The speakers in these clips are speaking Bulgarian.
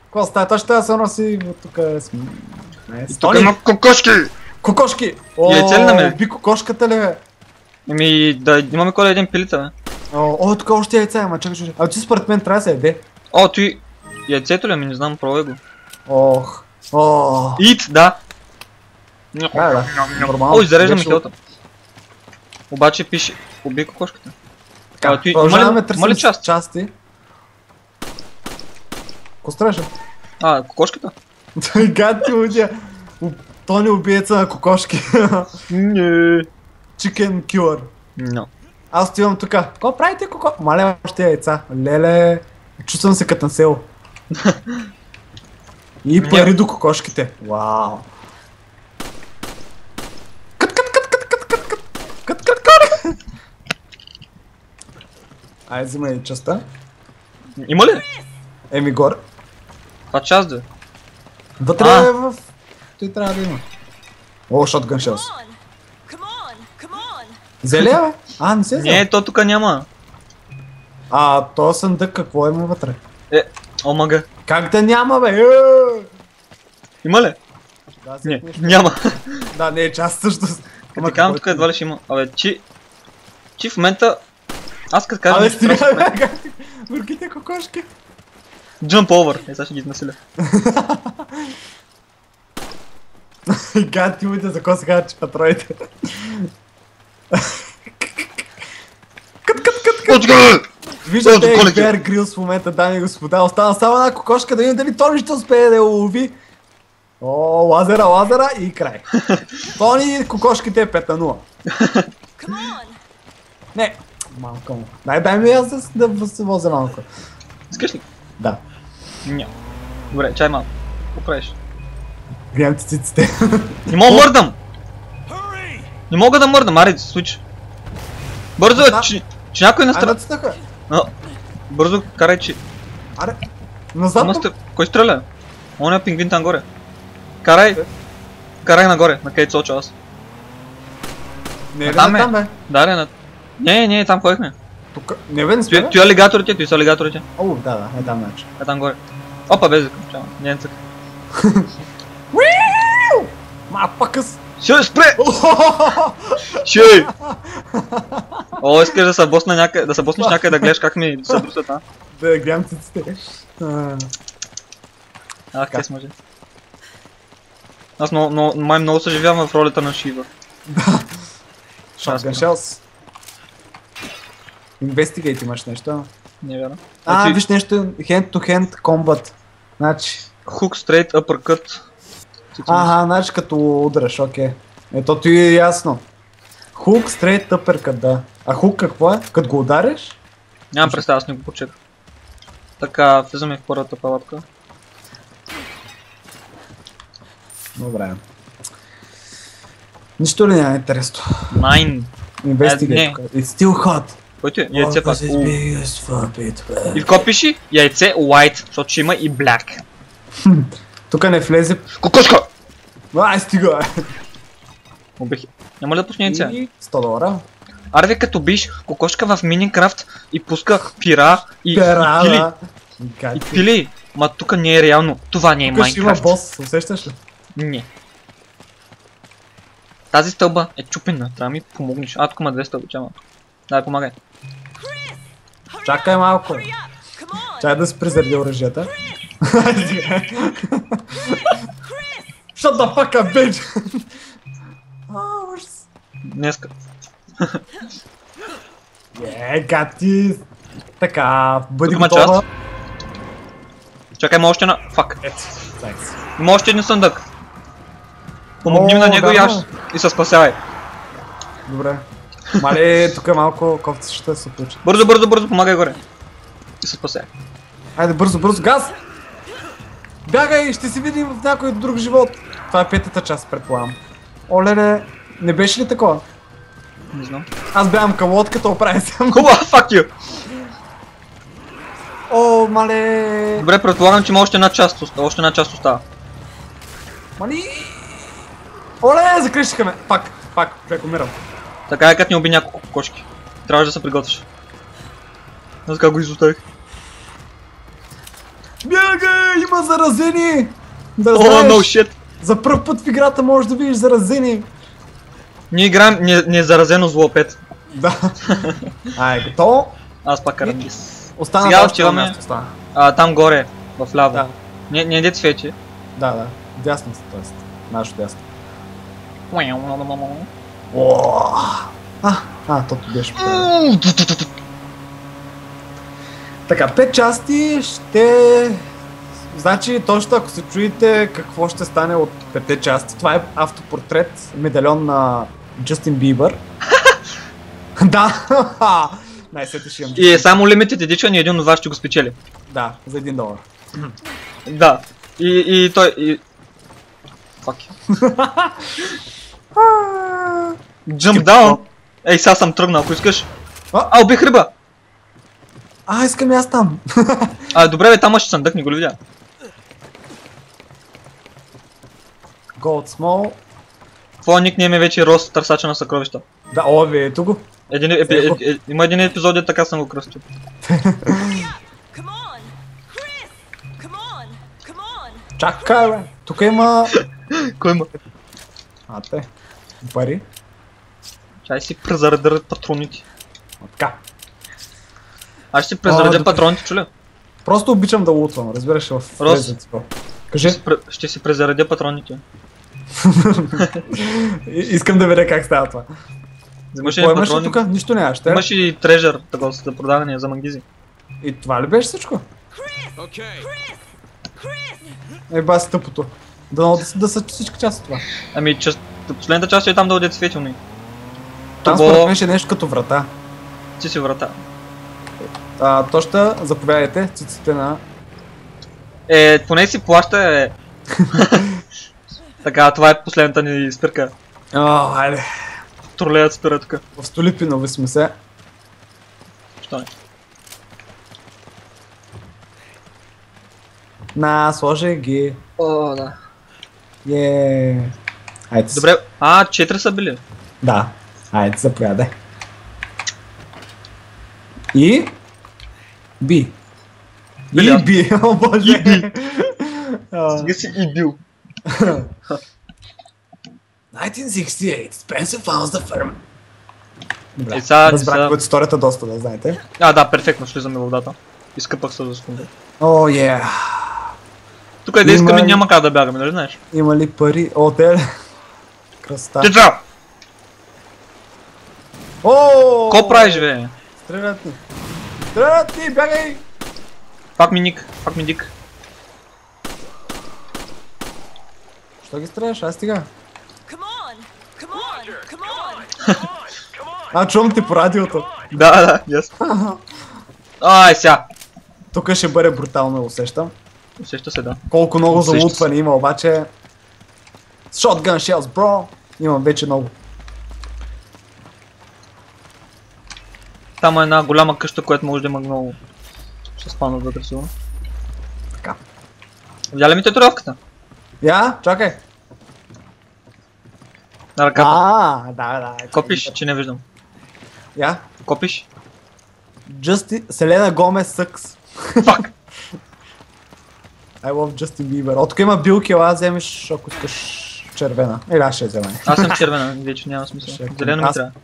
Какво става? Той ще се носи тук. Тук има кокошки! Кокошки! Яйце ли намери? Би кокошката ли бе? Еми, да имаме коля един пилица, бе. Тук още яйца има, чакай. А ти според мен трябва да се яде. Той... Яйцето ли? Ами не знам, пробвай го. Ит, да. Да, нормално. Зареждаме хилата. Обаче пише, убий кокошката. Продължаваме Има ли части? Ко страша? Кокошката? Той гад ти удия. Тони убиеца на кокошки. Не. Chicken killer. No. Аз отивам тука. Какво правите кокошки? Маля още яйца. Леле. Чувствам се като на село. И пари до кокошките. Вау. Кът. Айде, взимай частта. Има ли? Еми горе. Това част да. Вътре е в... Той трябва да има. Shotgun shells. Зеле бе? Не се взел. Не, то тук няма. То съндък какво има вътре? Омага. Как да няма бе? Има ли? Не, няма. Да, не е част също. Като казвам тук едва ли ще има. Чи в момента... Аз като кажа... стига бе, горките кокошки. Jump over. Сега ще ги изнасиля. Гад ти уйде, за кого се казва, че патроите. Кът. Виждате Bear Grylls в момента, дами и господа. Остана само една кокошка, да видим дали Тони ще успее да я улови. Лазера и край. Тони, кокошките е 5 на 0. Не, малко му. Дай ми аз да се возя малко. Искаш ли? Да. Няма. Добре, чай малко. Какво правиш? Гледам ти циците. Не мога да мърдам! Не мога да мърдам, аре, случи. Бързо е, че някой настреля. Бързо, карай, че... Аре, назад. Кой стреля? Он е пингвин там горе. Карай нагоре, на където соча аз. Не е там бе? Да, не, там ходихме. Тук, не бе, не сме бе? Той алигаторите, са алигаторите. Да, е там начин. Е там горе. Опа, без закъм, чао, не цък. Пакъс! Шой, спре! Шой! Искаш да се боснеш някъде да гледаш как ми се брусят, а? Да, гледам циците. Те смъже. Аз много съживявам в ролята на Шива. Да. Shotgun shells. Investigate имаш нещо. Не вярно. Виж нещо, hand to hand combat. Значи... Hook, straight, uppercut. Значи като удръш, окей. Ето ти е ясно. Hook, straight, uppercut, да. А hook какво е? Като го удариш? Нямам представа, аз не го почеках. Така, влизаме в първата палатка. Добре. Нищо ли няма интересно? Nine. Investigate. It's still hot. Който е? Яйце пак. И какво пиши? Яйце white, защото ще има и black. Тук не влезе... Кокошка! Стига! Убих. Няма ли да пусне яйце? И $100. Арде като биш кокошка в Minecraft и пуска пира и пили. И пили. Ма тук не е реално. Това не е Minecraft. Тук ще има бос, усещаш ли? Не. Тази стълба е чупена, трябва да ми помогнеш. Тук има 2 стълби, чама. Дай, помагай. Чакай малко. Чай да си презареди оръжията. Shut the fuck up, bitch! Днеска. Гати! Така, бъди готова. Чакай, има още една... Фак. Ето, има още един съндък. Помогни на него и се спасявай. Добре. Мале, тук малко кофти ще се получи. Бързо, помагай горе. И се спасявай. Айде, бързо, газ! Бягай, ще се видим в някой друг живот. Това е 5-та част, предполагам. Оле, не беше ли такова? Не знам. Аз бягам към лодката, оправя се. Хуба, fuck you! Мале... Добре, предполагам, че има още една част остава. Мали... Оле, закръщиха ме. Пак, човек умирам. Така е, като ни уби няколко кокошки. Трябваше да се приготвиш. Аз как го изоставих. Бягай, Има заразени! Да О, знаеш, no shit! за пръв път в играта можеш да видиш заразени. Ние играем незаразено зло 5. Да. Ай, готово. Аз пак карам дис. Остана Сега още едно отиваме. място, остана. Там горе, в ляво. Да. Не дет свети. Да. Дясница, т.е. Нашето дясно. О! Тото беше. Така, 5 части ще... Значи, точно ако се чуете какво ще стане от 5 части, това е автопортрет, медальон на Джастин Бибър. Да! Най-сетне ще имам. И само Limited Edition и един от вас ще го спечели. Да, за $1. Да. И той... Fuck you. Jump down! Ей, сега съм тръгнал, ако искаш. Убих риба! Искам и аз там. Добре бе, там ще съндък, не го ли видя? Gold Small. Твоя никнейм е вече Рос, търсача на съкровища. Да, ето го. Има един епизод, така съм го кръстил. Чакай, бе. Тук има... Кой има? Те. Пари. Чай си презаредят патроните. Така. Аз ще си презаредя патроните, чуля. Просто обичам да лутвам, разбираш в Рос. Кажи. Ще си презаредя патроните. Искам да видя как става това. Взимаш ли патрони? Тук? Нищо нямаш, те? Имаш и трежър, такова за продаване за мангизи. И това ли беше всичко? Баси тъпото. Да са всички част от това. Ами, последната част е там да одят светилни. Там според мен ще е нещо като врата. Ти си врата. Точно, заповядайте, циците на... Поне си плаща, Така, това е последната ни спирка. Хайде. Тролеят спира тук. В Столипинови сме се. Що не? Сложи ги. Да. Хайде. Добре, 4 са били. Да. Хайде, заповядай. И... Би. И би, о боже. Сега си и бил. 1968, Spencer founds the firm. Добре, разбрах от историята доста, да знаете. Да, перфектно, влизаме в водата. Изкъпах се за секунда. Тук е да искаме, няма как да бягаме, нали знаеш? Има ли пари? Красота. Деца! Ко правиш, бе? Стрелят ни, бягай! Пак ми дик. Що ги стреляш? Стига. Чувам те по радиото. Да, ясно. Сега. Тук ще бъде брутално, усещам. Усеща се, да. Колко много залутване има, обаче... Shotgun shells, bro! Имам вече много. Там е една голяма къща, която може да има много... Ще спаднат вътре сигурно. Така. Видя ли ми татуировката? Чакай. На ръката. Да. Копиш, че не виждам. Копиш? Селена Гомес съкс. Фак! I love Justin Bieber. Тук има билки, вземеш, ако искаш червена. Или аз ще взема. Аз съм червена, вече няма смисъл. Зелено ми трябва.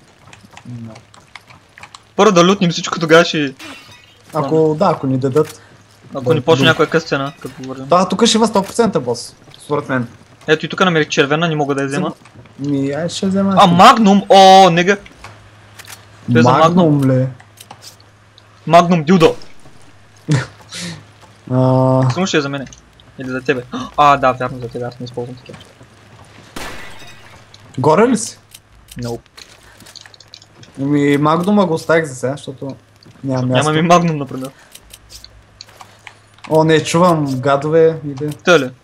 Първо да лутнем всичко, тогава ще... Ако ни дадат. Ако ни почне някоя късцена, като говорим. Тук ще има 100% бос, според мен. Ето и тук намерих червена, не мога да я взема. Аз ще взема. Магнум! Нега! Магнум ли? Магнум дилдо! Само ще е за мене. Или за тебе. Да, вярно за тебе, аз не използвам такива. Горе ли си? Nope. Магнума го оставих за сега, защото няма място. Няма ми Магнум, например. Не, чувам гадове. Те ли?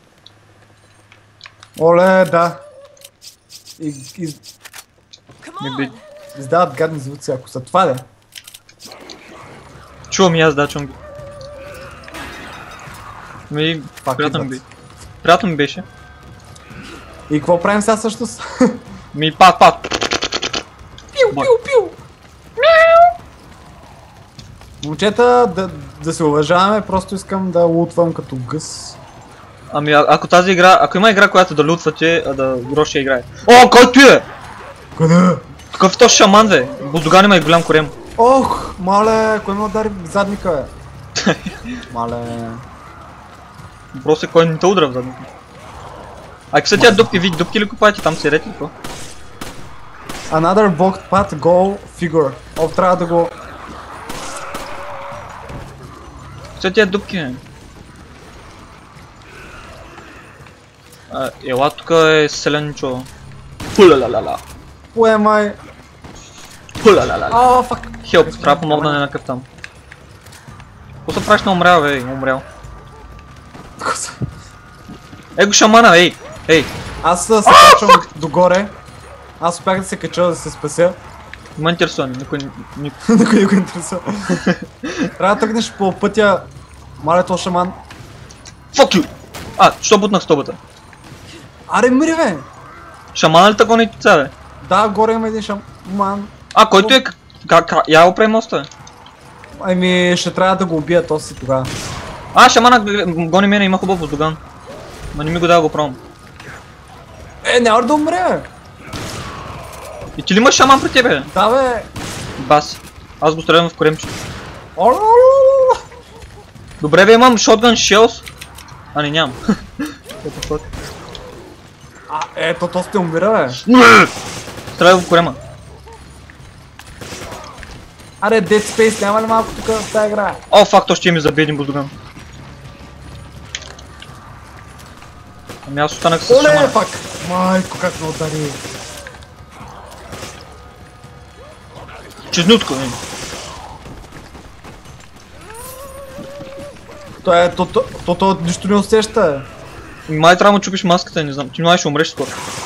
Оле, да. Издават гадни звуци, ако са това де. Чувам и аз, чувам ги. Приятно ми беше. И какво правим сега всъщност? Пак. Пиу. Момчета, да се уважаваме, просто искам да лутвам като гъс. Ами ако тази игра, ако има игра, която да лутвате, да Гроши играе. О, кой ти е? Къде? Какъв то шаман, бе? Булдоган има и голям корем. Ох, мале, кой ме удари в задника, бе? Мале... Въпрос е кой не те удра в задника. А какви са тия дупки? Виж, дупки ли купаете? Там си ред ли какво? Another blocked path, go figure. О, трябва да го... Какви са тия дупки, бе? Ела тук е селенчо. Пулалалала. Поемай. Пулалалала. О, фак. Хелп, трябва да помогна на къв там. Какво се правиш на умрял, бе? Умрял. Его шамана, ей! Ей! Аз се качвам догоре. Аз успях да се кача да се спася. Ма интересува, никой... Никой го интересува. Трябва да тръгнеш по пътя. Мале, то шаман. Fuck you! А, що бутнах стобата? Аре, мри, бе! Шамана ли тако не ти бе? Да, горе има един шаман. А, който е... Я го прави моста, бе? Ами, ще трябва да го убия то си тогава. А, шамана гони мене, има хубав Булдоган. Ма не ми го дава го пробвам. Няма да умре, бе! И ти ли имаш шаман при тебе, бе? Да, бе! Бас. Аз го стрелям в коремче. Ололололо. Добре, бе, имам shotgun shells. А, не, нямам. А, ето, то сте умира, бе! Стреляй в корема. Аре, Dead Space, няма ли малко тук в тази игра? О, факт, то ще ми заби един Булдоган. Ами аз останах с шамана. Оле, пак! Майко, как ме удари! Чезнутко, бе. То нищо не усеща. Май трябва да му чупиш маската, не знам. Ти май ще умреш скоро.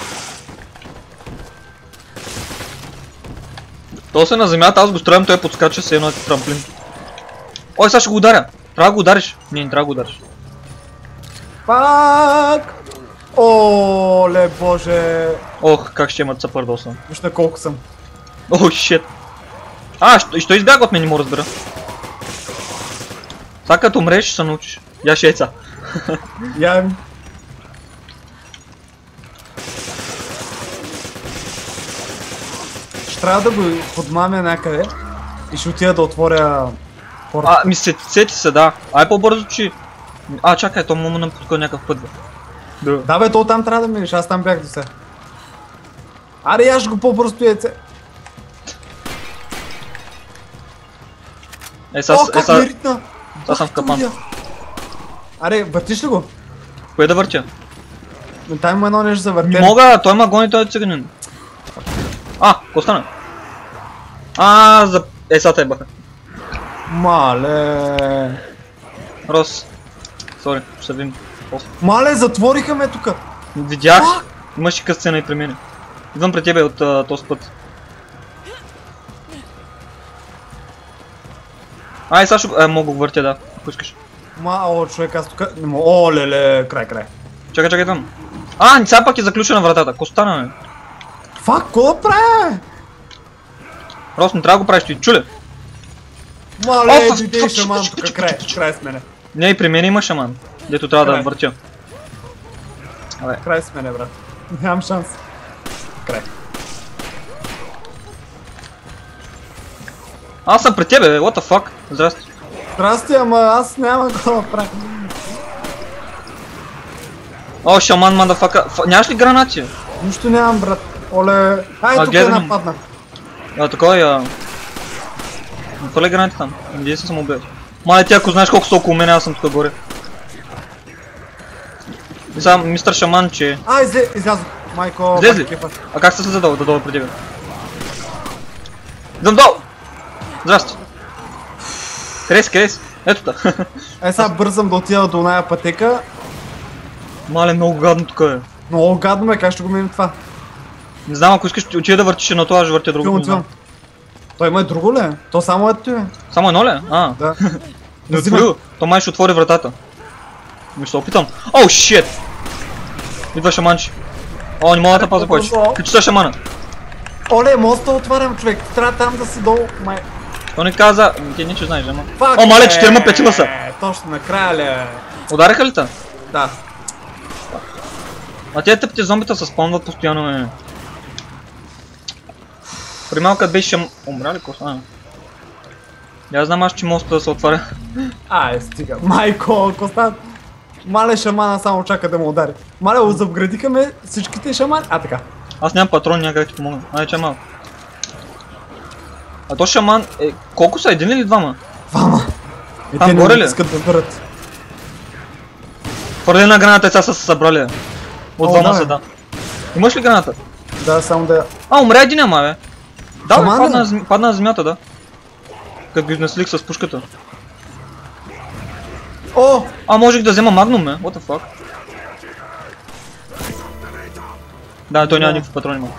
То се на земята, аз го стрелям, той подскача се едно трамплин. Ой, сега ще го ударя. Трябва да го удариш. Не трябва да го удариш. Пак! Оле, боже! Ох, как ще имат съпърдоса. Виж на колко съм. О, шит. А, що избяга от мен, не мога да разбера. Сега като умреш, ще се научиш. Я шейца. Я... Ще трябва да го подмамя някъде и ще отида да отворя порта. А, ми сети се, да. Ай по-бързо, че... А, чакай, то му нам подходи някакъв път, бе. Да, бе, то там трябва да минеш, аз там бях до сега. Аре, яш го по-бързо яйце. О, как ме ритна! Аз съм в капан. Аре, въртиш ли го? Кое да въртя? Там има едно нещо за въртене. Не мога, той ма гони, той е циганин. А, какво стана? За... сега те баха. Мале. Рос. Сори, ще видим. Мале, затвориха ме тука. Видях. Имаш и къс сцена и при мене. Идвам при тебе от този път. Ай, сега ще мога го въртя, да, ако искаш. О, човек, аз тука не мога. О, леле, край. Чакай там. Сега пак е заключена вратата, какво стана, бе? Фак, какво да правя? Рос, не трябва да го правиш, ти чуле. Мале, дойде шаман тука, край с мене. Не, и при мен има шаман, дето трябва да въртя. Край с мене, брат. Нямам шанс. Край. Аз съм при тебе, бе, what the fuck? Здрасти. Здрасти, ама аз няма какво да правя. О, шаман, мадафака. Нямаш ли гранати? Нищо нямам, брат. Оле, ай, тук е нападна. Такова хвърля гранати там. Надея се самоубиваш. Мале, ти ако знаеш колко са около мене, аз съм тук горе. И сега мистер шаман, че... Излязох. Майко, излезли? А как се слезе долу при тебе? Идвам долу! Здрасти. Къде си? Ето та. Сега бързам да отида до оная пътека. Мале, много гадно тук е. Много гадно ме, как ще го минем това? Не знам, ако искаш отида да въртиш едно това, ще въртя друго. Той има и друго ли? То само ето е. Само едно ли? Да. Не отвори. То май ще отвори вратата. Ми ще се опитам. Оу, шит! Идва шаманчи. О, не мога да пазя повече. Ключата шамана. Оле, моста отварям, човек. Трябва там да си долу. То не каза... Ти ничего знаеш, ама. Фак, О, мале, 4 печила са. Точно, накрая ли? Удариха ли те? Да. А тези тъпите зомбита се спомнват постоянно, При малко като беше умряли, какво стана? Я знам аз, че моста да се отваря. Стига. Майко, Коста. Мале шамана само чака да му удари. Мале, заобградиха ме всичките шамани. Така. Аз нямам патрони, някак ти помогна. Че малко. А то шаман колко са? Един или двама? Двама. Там горе ли? Искат да бъдат. Поради една граната са се събрали. От двама са, да. Имаш ли граната? Да, само да я... Умря един ама, бе. Да, бе, падна на земята, да. Как ги наслих с пушката. Можех да взема магнум, бе. What the fuck? Да, той няма никакви патрони, ма.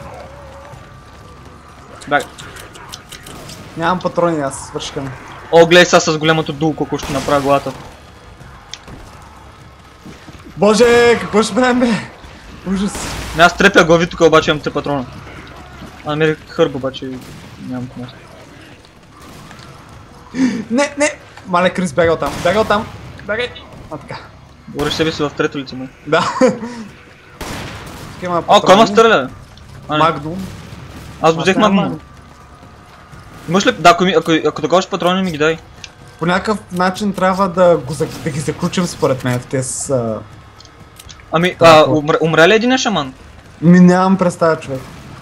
Бягай. Нямам патрони, аз свършкам. Гледай сега с голямото дуло, колко ще направя главата. Боже, какво ще правим, бе? Ужас. Аз трепя глави, тук обаче имам 3 патрона. Намерих хърб, обаче нямам място. Не! Мале, Крис, бягай оттам. Бягай. Така. Говориш себе си в трето лице, ме. Да. Кой ма стреля, бе? Магнум. Аз го взех магнум. Имаш ли? Да, ако такова патрони ми ги дай. По някакъв начин трябва да ги заключим според мен в тези... Умря ли един шаман? Нямам представа, човек.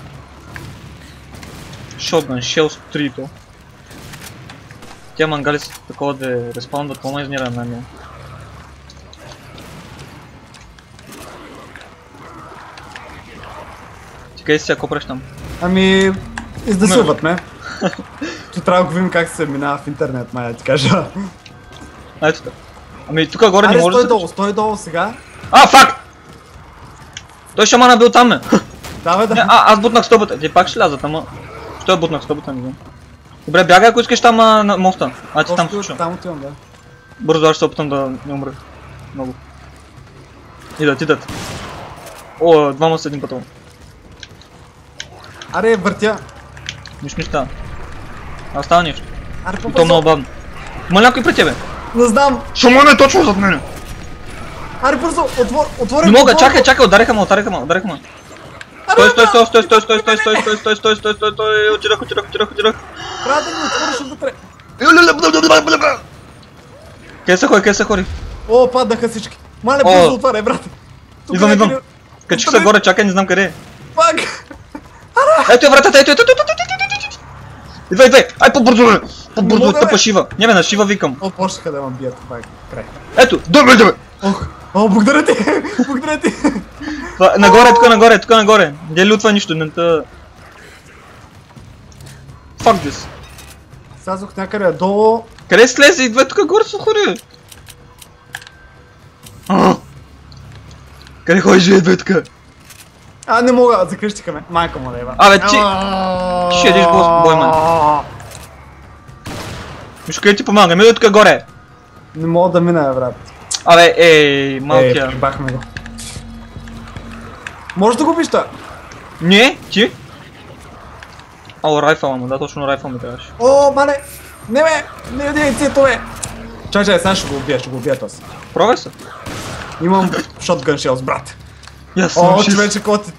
Shotgun, Shells 3 то. Тя мангали са такова да респаунват, по-ма изнира на мен. Ти къде си сега, копреш там? Издасуват ме. Ти трябва да го видим как се минава в интернет, май да ти кажа. Ето така. Тука горе не може да се... Стой долу сега. Фак! Той шамана бил там, ме. Да. Аз бутнах стълбата. Ти пак ще лязат, ама... Що бутнах стълбата, не знам. Добре, бягай ако искаш там на моста. Ти там слушам. Там отивам, да. Бързо, аз ще се опитам да не умра. Много. Идат. Двама с един патрон. Въртя. Нищо не става. Става нещо. И то много бавно. Има ли някой при тебе? Не знам. Шаман е точно зад мене. Бързо, отвори. Не мога, чакай, удариха ме. Стой, отирах. Трябва да ми отвориш вътре. Къде се хори? Паднаха всички. Мале, бързо отваряй, брат. Идвам. Качих се горе, чакай, не знам къде е. Пак. Ето е вратата, ето. Идвай, по-бързо, по-бързо, тъпа шива. Не бе, на шива викам. Почнаха да ме бият, това е край. Ето, добре. Благодаря ти. Тук нагоре. Не лютва нищо, не та... Fuck this. Слязох някъде долу. Къде слезе? Идвай тук горе се хори. Къде ходиш, идвай тук? Не мога, закръщиха ме. Майка му да ева. Ти ще ядиш бойман. Мишо, къде ти помага? Идвай тук горе. Не мога да мина, брат. Малкия. Прибахме го. Може да го биш това? Не, ти? Райфъл му, да, точно райфъл ми трябваше. Мале! Не бе! Не яди цето, бе! Чакай, сега ще го убия този. Пробай се. Имам shotgun shells, брат. Човече, какво ти...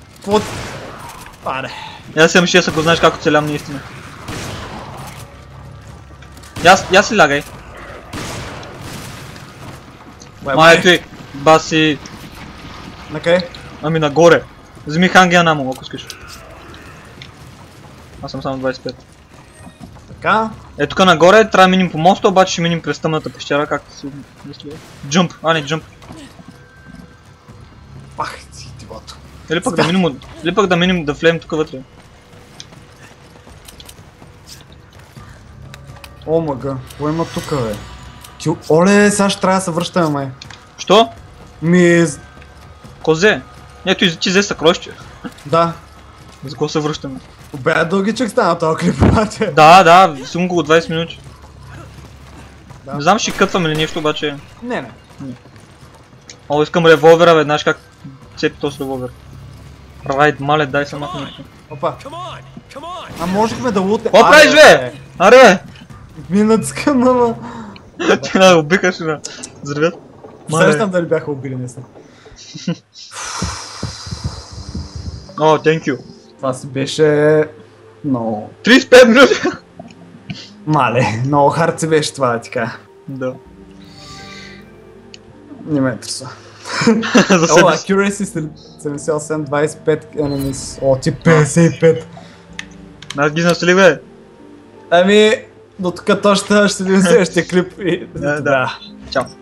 Аз имам 6, ако знаеш как оцелям наистина. Я си лягай. Ето и, баси. Накъде? Нагоре. Вземи хангия намо, ако искаш. Аз съм само 25. Така. Тук нагоре трябва да минем по моста, обаче ще минем през тъмната пещера, както си мисля. Джумп, не джумп. Пах си тивото. Или пък да минем да влеем тук вътре. Мага, какво има тука, бе? Оле, сега ще трябва да се връщаме, май. Що? Козе? Ето ти взе съкровище. Да. За какво се връщаме? Дългичък стана този клип, брате. Да, сум го 20 минути. Не знам, ще кътвам или нещо, обаче... Не. Искам револвера, бе, знаеш как цепи този револвер. Райд, мале, дай се махна нещо. Опа. Можехме да лутне... Какво правиш, бе? Аре! Минъцкам, ама... Ти да убиха, ще взривят. Срещам дали бяха убили, не съм. О, thank you. Това си беше много... 35 минути! Мале, много хард си беше това, така. Да. Не ме интересува. За О, себе си. accuracy 78, 25 enemies. О, ти 55. Аз ги насоли, бе. Ами, до тук точно ще видим следващия клип и... Да. Чао.